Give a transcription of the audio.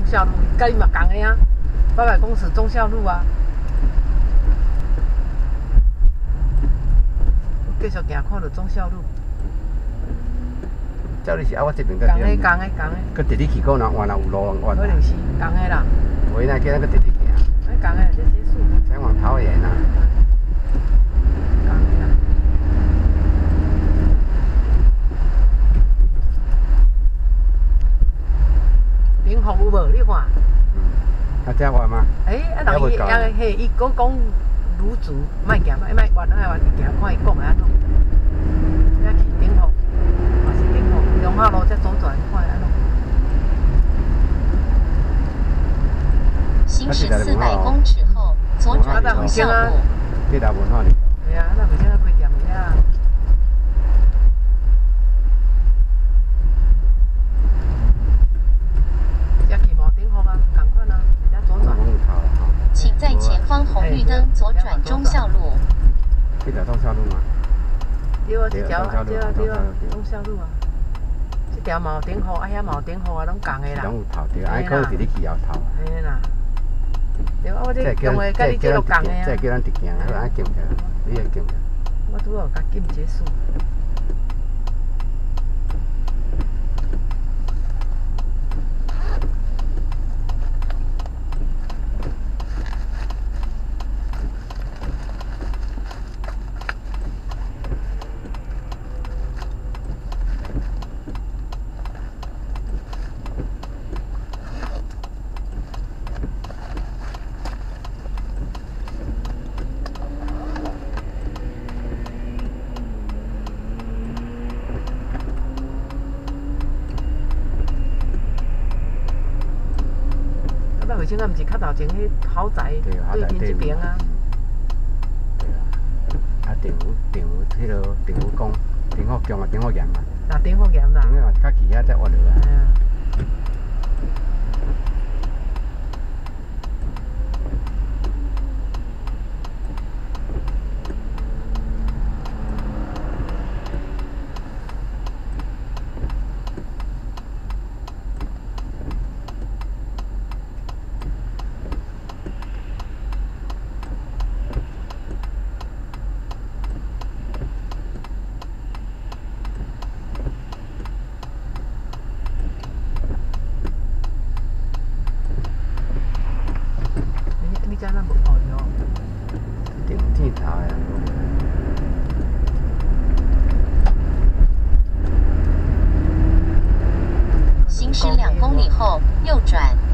孝路，甲伊嘛共个啊，八百公尺忠孝路啊。继续行，看到忠孝路。 照你是啊，我这边个。 共个。 佮直直去，可能有路弯。 可能是共个啦。 袂那叫咱佮直直行。 共个，这结束。 先往头沿啊。 共个啦。平福有无？你看。 啊，这我吗？ 人伊嘿，伊讲女子，莫行，莫冤，爱冤是行，看伊讲的安怎。遐去平福，嘛是平福，中华路才左转，看安怎。 行驶400公尺后，左转忠孝路。 你来文化里。 对啊，咱袂先开店遐。 请在前方红绿灯左转忠孝路。 这条忠孝路吗？ 对啊，这条对啊，忠孝路啊。这条嘛有顶户，遐嘛有顶户啊，拢共个啦。 拢有头对，可能伫你去后头。 嘿啦。对啊，我这用的甲你这都共个啊。 这叫咱直行，安禁起来，你会禁起来。 我拄好甲禁结束。卫生啊，毋是较头前迄豪宅对面这边啊。 对啊，啊政府迄落政府讲，政府强啊，政府严啊。 啊，政府严啦。 政府嘛较其他才活落啊。 行驶2公里后右转。